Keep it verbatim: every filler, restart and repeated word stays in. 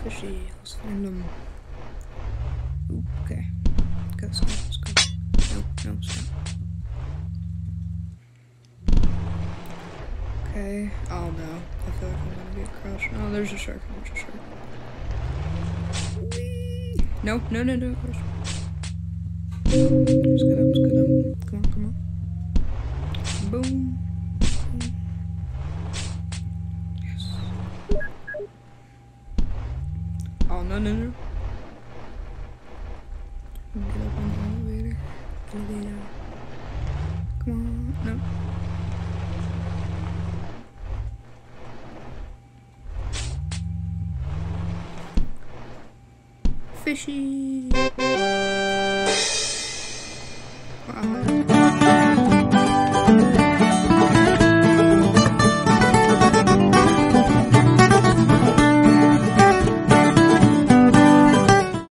Fishy. Let's find them. Ooh, okay. Go, let's go, let's go. Nope, no, stop. Okay. Oh no. I feel like I'm gonna get crushed. Oh, there's a shark. There's a shark. Whee! No, no, no, no. Let's get up, let's get up. Come on, come on. Boom. Boom. Yes. Oh, no, no, no. Get up on the elevator. Elevator. Come on. No. Fishy.